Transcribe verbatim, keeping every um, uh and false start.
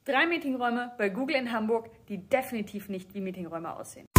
Drei Meetingräume bei Google in Hamburg, die definitiv nicht wie Meetingräume aussehen.